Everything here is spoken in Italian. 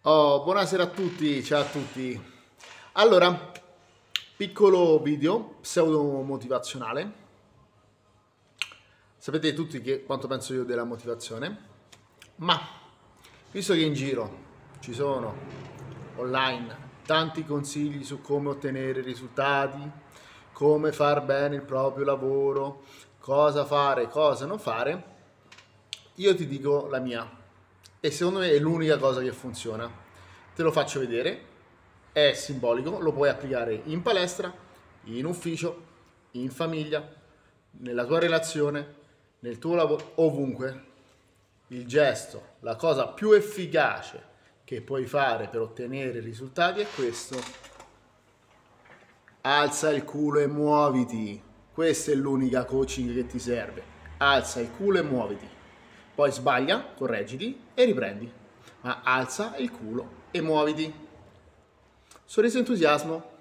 Oh, buonasera a tutti, ciao a tutti. Allora, piccolo video pseudo motivazionale. Sapete tutti quanto penso io della motivazione, ma visto che in giro ci sono online tanti consigli su come ottenere risultati, come far bene il proprio lavoro, cosa fare, cosa non fare, io ti dico la mia e secondo me è l'unica cosa che funziona. Te lo faccio vedere, è simbolico, lo puoi applicare in palestra, in ufficio, in famiglia, nella tua relazione, nel tuo lavoro, ovunque. Il gesto, la cosa più efficace che puoi fare per ottenere risultati è questo. Alza il culo e muoviti. Questa è l'unica coaching che ti serve. Alza il culo e muoviti. Poi sbaglia, correggiti e riprendi. Ma alza il culo e muoviti. Sorriso e entusiasmo.